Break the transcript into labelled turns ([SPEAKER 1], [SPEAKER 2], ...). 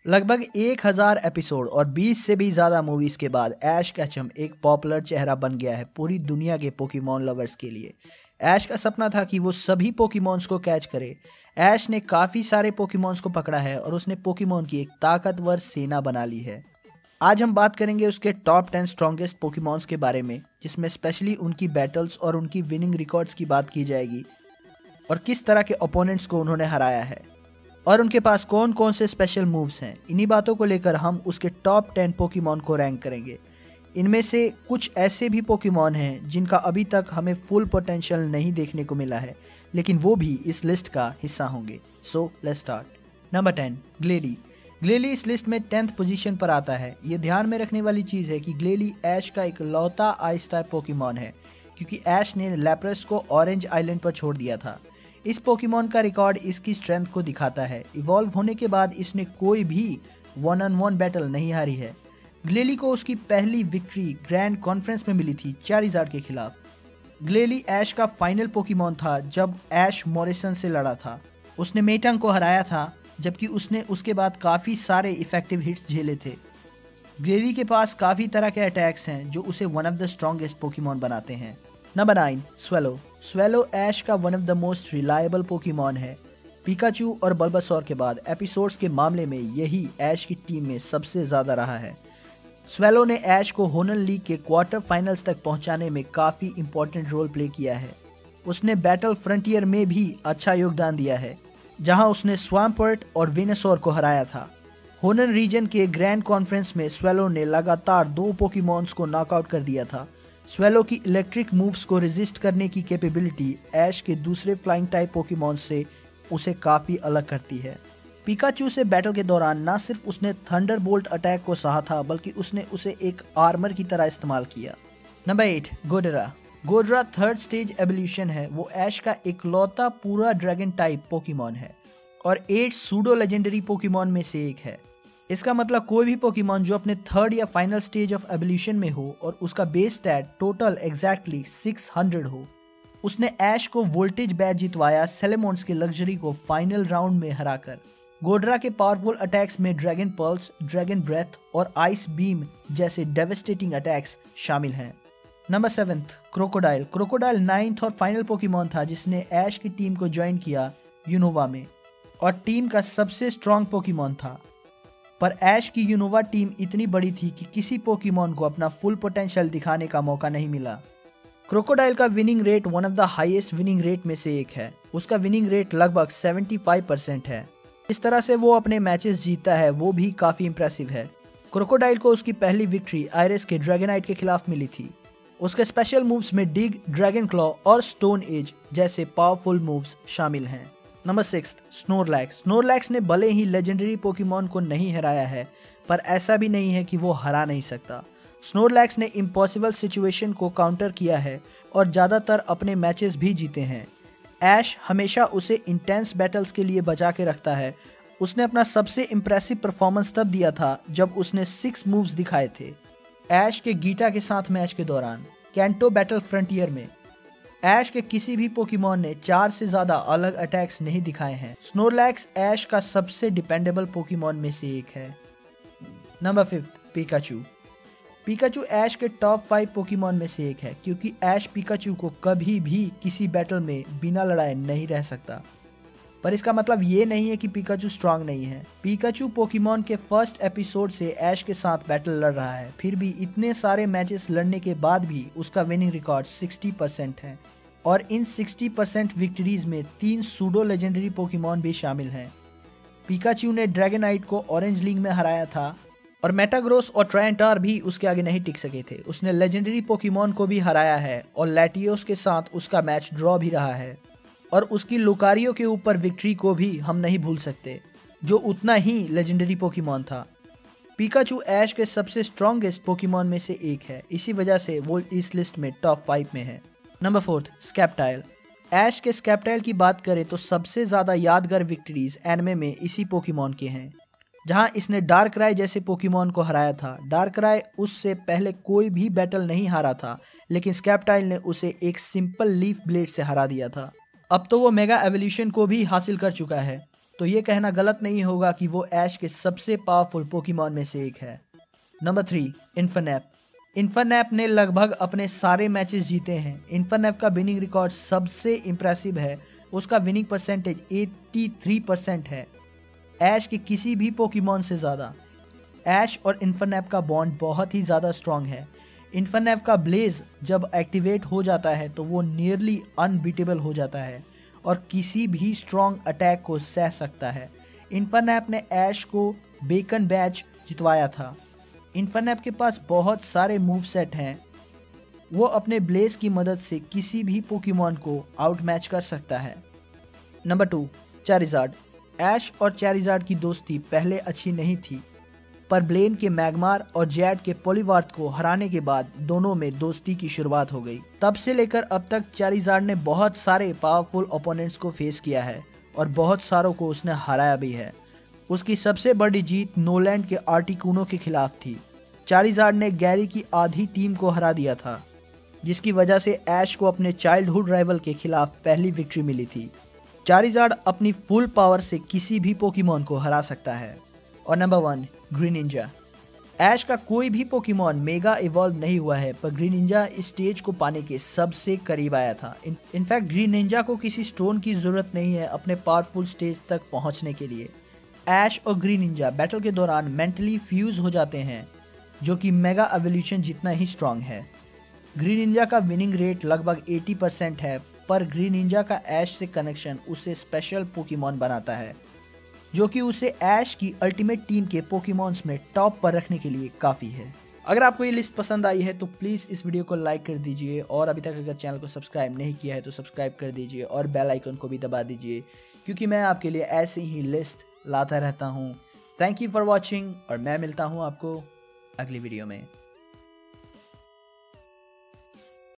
[SPEAKER 1] लगभग 1000 एपिसोड और 20 से भी ज़्यादा मूवीज़ के बाद ऐश केचम एक पॉपुलर चेहरा बन गया है पूरी दुनिया के पोकेमॉन लवर्स के लिए। ऐश का सपना था कि वो सभी पोकेमॉन्स को कैच करे। ऐश ने काफ़ी सारे पोकेमॉन्स को पकड़ा है और उसने पोकेमॉन की एक ताकतवर सेना बना ली है। आज हम बात करेंगे उसके टॉप 10 स्ट्रॉन्गेस्ट पोकेमॉन्स के बारे में, जिसमें स्पेशली उनकी बैटल्स और उनकी विनिंग रिकॉर्ड्स की बात की जाएगी और किस तरह के ओपोनेंट्स को उन्होंने हराया है और उनके पास कौन कौन से स्पेशल मूव्स हैं। इन्हीं बातों को लेकर हम उसके टॉप 10 पोकेमॉन को रैंक करेंगे। इनमें से कुछ ऐसे भी पोकेमॉन हैं जिनका अभी तक हमें फुल पोटेंशियल नहीं देखने को मिला है, लेकिन वो भी इस लिस्ट का हिस्सा होंगे। So let's start. Number 10, Glalie. Glalie इस लिस्ट में 10th पोजीशन पर आता है। ये ध्यान में रखने वाली चीज़ है कि ग्लेली ऐश का एक लौता आइस टाइप पोकेमॉन है, क्योंकि ऐश ने लैप्रस को ऑरेंज आइलैंड पर छोड़ दिया था। इस पोकेमॉन का रिकॉर्ड इसकी स्ट्रेंथ को दिखाता है। इवॉल्व होने के बाद इसने कोई भी 1-on-1 बैटल नहीं हारी है। ग्लेली को उसकी पहली विक्ट्री ग्रैंड कॉन्फ्रेंस में मिली थी चारिज़ार्ड के खिलाफ। ग्लेली ऐश का फाइनल पोकेमॉन था जब ऐश मॉरिसन से लड़ा था। उसने मेटंग को हराया था, जबकि उसने उसके बाद काफ़ी सारे इफेक्टिव हिट्स झेले थे। ग्लेली के पास काफ़ी तरह के अटैक्स हैं जो उसे one of the strongest Pokemon बनाते हैं। Number 9, Swellow. स्वेलो ऐश का one of the most reliable Pokemon है। पिकाचू और बल्बासौर के बाद एपिसोड्स के मामले में यही ऐश की टीम में सबसे ज़्यादा रहा है। स्वेलो ने ऐश को होनन लीग के क्वार्टर फाइनल्स तक पहुंचाने में काफ़ी इंपॉर्टेंट रोल प्ले किया है। उसने बैटल फ्रंटियर में भी अच्छा योगदान दिया है, जहां उसने स्वाम्पर्ट और वेनेसोर को हराया था। होनन रीजन के ग्रैंड कॉन्फ्रेंस में स्वेलो ने लगातार 2 पोकेमॉन्स को नॉकआउट कर दिया था। स्वेलो की इलेक्ट्रिक मूव्स को रेजिस्ट करने की कैपेबिलिटी ऐश के दूसरे फ्लाइंग टाइप पोकेमॉन से उसे काफ़ी अलग करती है। पिकाचू से बैटल के दौरान न सिर्फ उसने थंडरबोल्ट अटैक को सहा था, बल्कि उसने उसे एक आर्मर की तरह इस्तेमाल किया। Number 8, Goodra. Goodra 3rd stage evolution है। वो ऐश का इकलौता पूरा ड्रैगन टाइप पोकेमॉन है और 8 सूडो लेजेंडरी पोकेमॉन में से एक है। इसका मतलब कोई भी पोकेमॉन जो अपने 3rd या फाइनल स्टेज ऑफ एवोल्यूशन में हो और उसका बेस स्टैट टोटल एग्जैक्टली 600 हो। उसने ऐश को वोल्टेज बैच जितवाया सेलेमोन्स के लग्जरी को फाइनल राउंड में हराकर। गोडरा के पावरफुल अटैक्स में ड्रैगन पल्स, ड्रैगन ब्रेथ और आइस बीम जैसे डेवेस्टेटिंग अटैक्स शामिल हैं। Number 7, crocodile. क्रोकोडाइल 9th और फाइनल पोकेमॉन था जिसने ऐश की टीम को ज्वाइन किया यूनोवा में और टीम का सबसे स्ट्रॉन्ग पोकेमॉन था। पर ऐश की यूनोवा टीम इतनी बड़ी थी कि किसी पोकेमॉन को अपना फुल पोटेंशियल दिखाने का मौका नहीं मिला। क्रोकोडाइल का winning rate one of the highest winning rate में से एक है। उसका विनिंग रेट लगभग 75% है। इस तरह से वो अपने मैचेस जीतता है, वो भी काफ़ी इंप्रेसिव है। क्रोकोडाइल को उसकी पहली विक्ट्री आयरिस के ड्रैगनाइट के खिलाफ मिली थी। उसके स्पेशल मूव्स में डिग, ड्रैगन क्लॉ और स्टोन एज जैसे पावरफुल मूव्स शामिल हैं। Number 6, Snorlax. स्नोरलैक्स ने भले ही लेजेंडरी पोकेमॉन को नहीं हराया है, पर ऐसा भी नहीं है कि वो हरा नहीं सकता। स्नोरलैक्स ने इम्पॉसिबल सिचुएशन को काउंटर किया है और ज़्यादातर अपने मैचेस भी जीते हैं। ऐश हमेशा उसे इंटेंस बैटल्स के लिए बचा के रखता है। उसने अपना सबसे इम्प्रेसिव परफॉर्मेंस तब दिया था जब उसने 6 मूव्स दिखाए थे ऐश के गीटा के साथ मैच के दौरान कैंटो बैटल फ्रंटियर में। ऐश के किसी भी पोकेमॉन ने 4 से ज़्यादा अलग अटैक्स नहीं दिखाए हैं। स्नोरलैक्स ऐश का सबसे डिपेंडेबल पोकेमॉन में से एक है। Number 5, Pikachu. पिकाचू ऐश के टॉप 5 पोकेमॉन में से एक है, क्योंकि ऐश पिकाचू को कभी भी किसी बैटल में बिना लड़ाए नहीं रह सकता। पर इसका मतलब ये नहीं है कि पिकाचू स्ट्रांग नहीं है। पिकाचू पोकेमॉन के फर्स्ट एपिसोड से ऐश के साथ बैटल लड़ रहा है, फिर भी इतने सारे मैचेस लड़ने के बाद भी उसका विनिंग रिकॉर्ड 60% है और इन 60% विक्ट्रीज में 3 सूडो लेजेंडरी पोकेमॉन भी शामिल हैं। पिकाचू ने ड्रैगनाइट को ऑरेंज लीग में हराया था और मेटाग्रोस और ट्रायंटार भी उसके आगे नहीं टिक सके थे। उसने लेजेंडरी पोकेमॉन को भी हराया है और लैटियोस के साथ उसका मैच ड्रॉ भी रहा है और उसकी लुकारियो के ऊपर विक्ट्री को भी हम नहीं भूल सकते, जो उतना ही लेजेंडरी पोकेमॉन था। पिकाचू ऐश के सबसे स्ट्रॉन्गेस्ट पोकेमॉन में से एक है, इसी वजह से वो इस लिस्ट में टॉप 5 में है। नंबर 4, स्कैप्टाइल। ऐश के स्कैप्टाइल की बात करें तो सबसे ज़्यादा यादगार विक्ट्रीज एनिमे में इसी पोकेमॉन के हैं, जहां इसने डार्कराय जैसे पोकेमॉन को हराया था। डार्कराय उससे पहले कोई भी बैटल नहीं हारा था, लेकिन स्कैप्टाइल ने उसे एक सिंपल लीफ ब्लेड से हरा दिया था। अब तो वो मेगा एवोल्यूशन को भी हासिल कर चुका है। तो ये कहना गलत नहीं होगा कि वो ऐश के सबसे पावरफुल पोकेमॉन में से एक है। नंबर 3, इन्फर्नैप। इन्फर्नैप ने लगभग अपने सारे मैचेस जीते हैं। इन्फर्नैप का विनिंग रिकॉर्ड सबसे इम्प्रेसिव है, उसका विनिंग परसेंटेज 83% है, ऐश के किसी भी पोकेमॉन से ज़्यादा। ऐश और इन्फर्नैप का बॉन्ड बहुत ही ज़्यादा स्ट्रॉन्ग है। इन्फर्नैप का ब्लेज जब एक्टिवेट हो जाता है तो वो नियरली अनबीटेबल हो जाता है और किसी भी स्ट्रॉन्ग अटैक को सह सकता है। इन्फर्नैप ने ऐश को बेकन बैच जितवाया था। इन्फर्नैप के पास बहुत सारे मूव सेट हैं, वो अपने ब्लेज की मदद से किसी भी पोकेमॉन को आउट मैच कर सकता है। नंबर 2, चैरिज़ार्ड। ऐश और चैरिज़ार्ड की दोस्ती पहले अच्छी नहीं थी, पर ब्लेन के मैग्मार और जैड के पोलीवार्थ को हराने के बाद दोनों में दोस्ती की शुरुआत हो गई। तब से लेकर अब तक चैरिज़ार्ड ने बहुत सारे पावरफुल ओपोनेंट्स को फेस किया है और बहुत सारों को उसने हराया भी है। उसकी सबसे बड़ी जीत नोलैंड के आर्टिकुनो के खिलाफ थी। चैरिज़ार्ड ने गैरी की आधी टीम को हरा दिया था, जिसकी वजह से ऐश को अपने चाइल्डहुड राइवल के खिलाफ पहली विक्ट्री मिली थी। चैरिज़ार्ड अपनी फुल पावर से किसी भी पोकेमॉन को हरा सकता है। और नंबर 1, ग्रीनिंजा। ऐश का कोई भी पोकेमॉन मेगा इवॉल्व नहीं हुआ है, पर ग्रीनिंजा इस स्टेज को पाने के सबसे करीब आया था। इनफैक्ट ग्रीनिंजा को किसी स्टोन की ज़रूरत नहीं है अपने पावरफुल स्टेज तक पहुंचने के लिए। ऐश और ग्रीनिंजा बैटल के दौरान मेंटली फ्यूज हो जाते हैं, जो कि मेगा एवोल्यूशन जितना ही स्ट्रांग है। ग्रीनिंजा का विनिंग रेट लगभग 80% है, पर ग्रीनिंजा का ऐश से कनेक्शन उसे स्पेशल पोकेमॉन बनाता है, जो कि उसे ऐश की अल्टीमेट टीम के पोकेमॉन्स में टॉप पर रखने के लिए काफ़ी है। अगर आपको ये लिस्ट पसंद आई है तो प्लीज़ इस वीडियो को लाइक कर दीजिए, और अभी तक अगर चैनल को सब्सक्राइब नहीं किया है तो सब्सक्राइब कर दीजिए और बेल आइकन को भी दबा दीजिए, क्योंकि मैं आपके लिए ऐसे ही लिस्ट लाता रहता हूँ। थैंक यू फॉर वॉचिंग, और मैं मिलता हूँ आपको अगली वीडियो में।